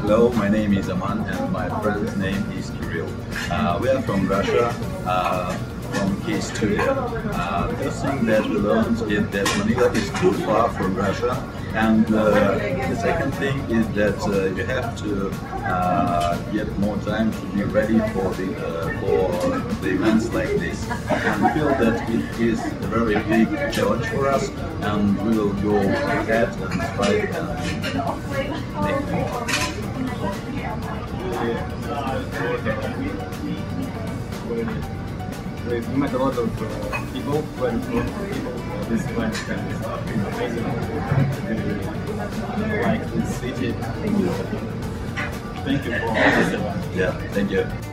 Hello, my name is Aman and my friend's name is Kirill. We are from Russia, from K Studio. The thing that we learned is that Manila is too far from Russia, and the second thing is that you have to get more time to be ready for the events like this. And we feel that it is a very big challenge for us, and we will go ahead and strive and make more. We met a lot of people, this event has been amazing. We like this city. Thank you for this event. Yeah, thank you.